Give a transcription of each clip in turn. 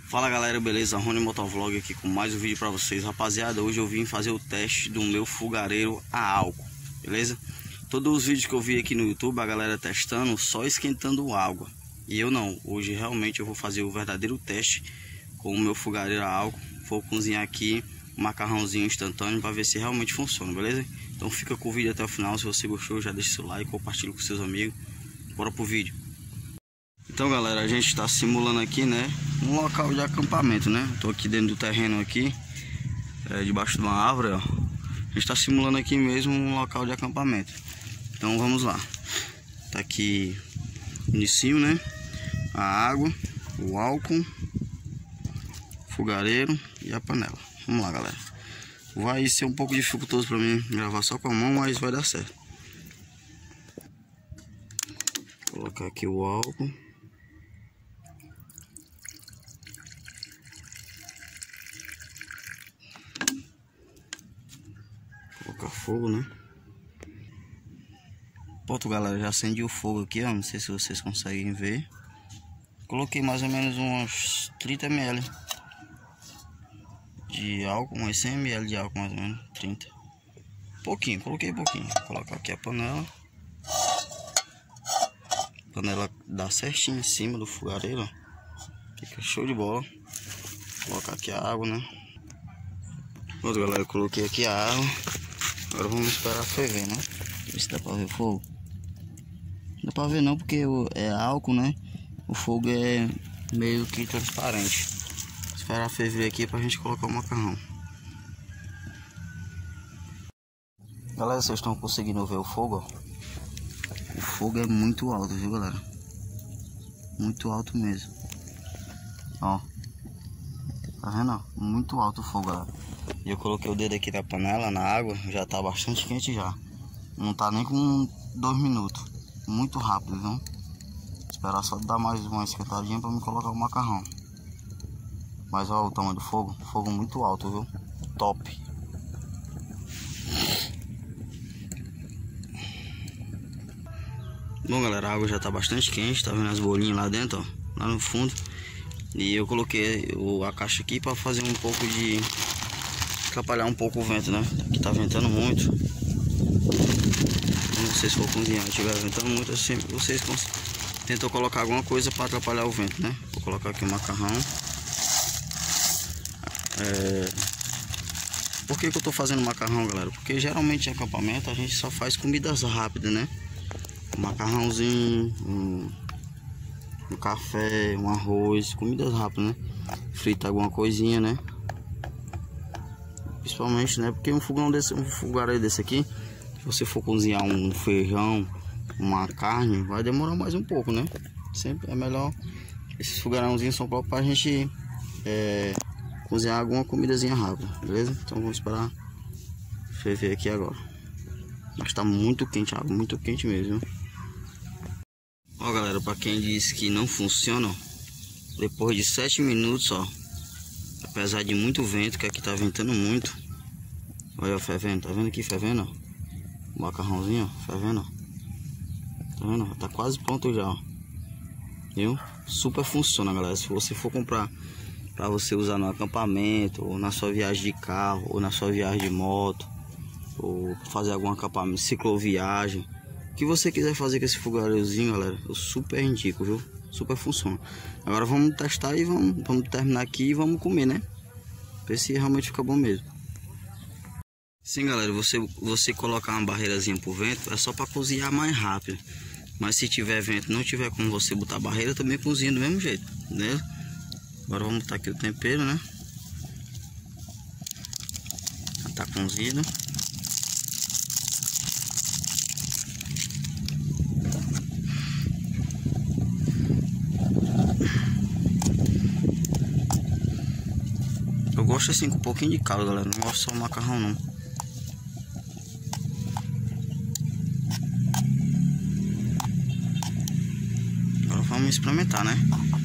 Fala galera, beleza? Rony Motovlog aqui com mais um vídeo pra vocês. Rapaziada, hoje eu vim fazer o teste do meu fogareiro a álcool, beleza? Todos os vídeos que eu vi aqui no YouTube, a galera testando, só esquentando água. E eu não, hoje realmente eu vou fazer o verdadeiro teste com o meu fogareiro a álcool. Vou cozinhar aqui um macarrãozinho instantâneo para ver se realmente funciona, beleza? Então fica com o vídeo até o final. Se você gostou, já deixa seu like, compartilha com seus amigos. Bora pro vídeo. Então galera, a gente está simulando aqui, né, um local de acampamento, né? Tô aqui dentro do terreno aqui, debaixo de uma árvore, ó. A gente está simulando aqui mesmo um local de acampamento. Então vamos lá. Tá aqui inicio, né? A água, o álcool, fogareiro e a panela. Vamos lá, galera. Vai ser um pouco dificultoso para mim gravar só com a mão, mas vai dar certo. Vou colocar aqui o álcool. Colocar fogo, né? Pronto, galera, já acendi o fogo aqui, ó. Não sei se vocês conseguem ver. Coloquei mais ou menos uns 30 ml de álcool, uns 100 ml de álcool mais ou menos, 30. Pouquinho, coloquei pouquinho. Vou colocar aqui a panela. A panela dá certinho em cima do fogareiro, ó. Fica show de bola. Vou colocar aqui a água, né? Pronto, galera, eu coloquei aqui a água. Agora vamos esperar ferver, né? Ver se dá pra ver o fogo. Não dá pra ver não, porque é álcool, né? O fogo é meio que transparente. Esperar ferver aqui pra gente colocar o macarrão. Galera, vocês estão conseguindo ver o fogo, ó? O fogo é muito alto, viu, galera? Muito alto mesmo. Ó. Tá vendo, ó? Muito alto o fogo, galera. E eu coloquei o dedo aqui na panela, na água. Já tá bastante quente já. Não tá nem com 2 minutos. Muito rápido, viu? Esperar só dar mais uma esquentadinha pra me colocar o macarrão. Mas olha o tamanho do fogo. Fogo muito alto, viu? Top. Bom, galera, a água já tá bastante quente. Tá vendo as bolinhas lá dentro, ó? Lá no fundo. E eu coloquei a caixa aqui pra fazer um pouco de... atrapalhar um pouco o vento, né? Aqui tá ventando muito. Quando vocês for cozinhar e estiver ventando muito, assim, vocês tentam colocar alguma coisa para atrapalhar o vento, né? Vou colocar aqui o macarrão. Por que eu tô fazendo macarrão, galera? Porque geralmente em acampamento a gente só faz comidas rápidas, né? Um macarrãozinho, um café, um arroz, comidas rápidas, né? Frita alguma coisinha, né? Principalmente, né? Porque um fogareiro desse aqui, se você for cozinhar um feijão, uma carne, vai demorar mais um pouco, né? Sempre é melhor. Esses fogareirãozinhos são próprios pra gente cozinhar alguma comidazinha rápida, beleza? Então vamos esperar ferver aqui agora. Mas tá muito quente a água, muito quente mesmo. Ó, galera, pra quem diz que não funciona, ó, depois de 7 minutos, ó, apesar de muito vento, que aqui tá ventando muito. Olha, fervendo, tá vendo aqui fervendo, ó? O macarrãozinho, ó, fervendo, ó. Tá vendo? Tá quase pronto já, ó. Viu? Super funciona, galera. Se você for comprar pra você usar no acampamento, ou na sua viagem de carro, ou na sua viagem de moto, ou fazer algum acampamento, cicloviagem, o que você quiser fazer com esse fogareirozinho, galera, eu super indico, viu? Super funciona. Agora vamos testar e vamos terminar aqui e vamos comer, né? Ver se realmente fica bom mesmo. Sim, galera, você colocar uma barreirazinha por vento é só para cozinhar mais rápido. Mas se tiver vento, não tiver como você botar barreira, também cozinha do mesmo jeito, beleza? Agora vamos botar aqui o tempero, né? Já tá cozido. Eu gosto assim com um pouquinho de caldo, galera. Não gosto só do macarrão, não. Agora vamos experimentar, né?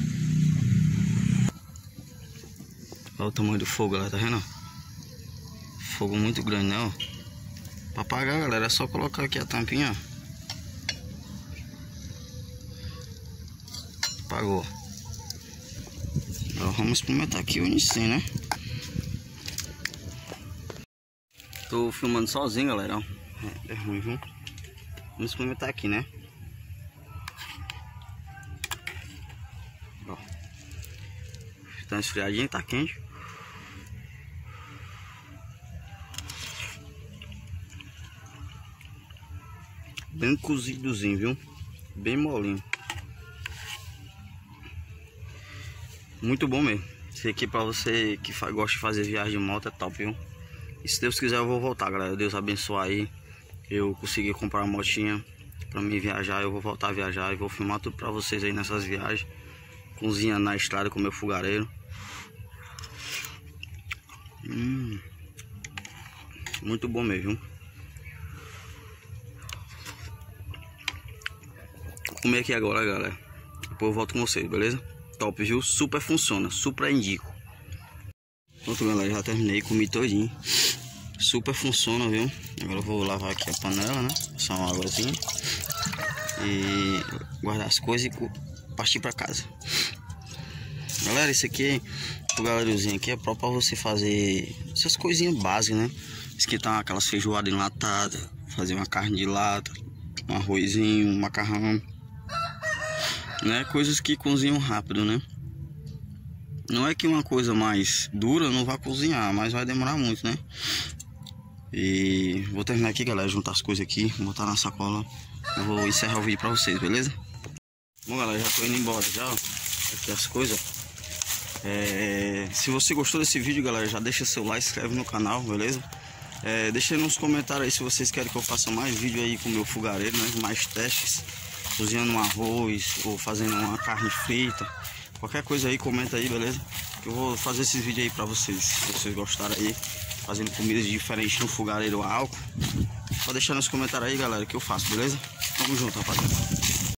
Olha o tamanho do fogo, galera. Tá vendo? Fogo muito grande, né? Ó. Pra apagar, galera, é só colocar aqui a tampinha, ó. Apagou. Ó. vamos experimentar aqui o Unicem, né? Tô filmando sozinho, galera, ó. É ruim, viu? Vamos experimentar aqui, né? Ó. Tá esfriadinho, tá quente. Bem cozidozinho, viu? Bem molinho. Muito bom mesmo. Esse aqui pra você que gosta de fazer viagem de moto é top, viu? E se Deus quiser eu vou voltar, galera. Deus abençoe aí. Eu consegui comprar uma motinha pra mim viajar. Eu vou voltar a viajar e vou filmar tudo pra vocês aí nessas viagens. Cozinhando na estrada com meu fogareiro. Muito bom mesmo, viu? Vou comer aqui agora, galera. Depois eu volto com vocês, beleza? Top, viu? Super funciona, super indico. Pronto, galera, já terminei, comi todinho. Super funciona, viu? Agora eu vou lavar aqui a panela, né? Passar uma águazinha e guardar as coisas e partir pra casa. Galera, isso aqui, o galeriozinho aqui é próprio pra você fazer essas coisinhas básicas, né? Esquentar aquelas feijoadas enlatadas, fazer uma carne de lata, um arrozinho, um macarrão, né? Coisas que cozinham rápido, né? Não é que uma coisa mais dura não vai cozinhar, mas vai demorar muito, né? E vou terminar aqui, galera, juntar as coisas aqui, botar na sacola. Eu vou encerrar o vídeo pra vocês, beleza? Bom, galera, já tô indo embora já, ó. Aqui as coisas. Se você gostou desse vídeo, galera, já deixa seu like, se inscreve no canal, beleza? Deixa aí nos comentários aí se vocês querem que eu faça mais vídeo aí com o meu fogareiro, né? Mais testes, cozinhando um arroz ou fazendo uma carne frita. Qualquer coisa aí, comenta aí, beleza? Eu vou fazer esses vídeos aí pra vocês, se vocês gostarem aí, fazendo comidas diferentes no fogareiro a álcool. Pode deixar nos comentários aí, galera, que eu faço, beleza? Tamo junto, rapaziada.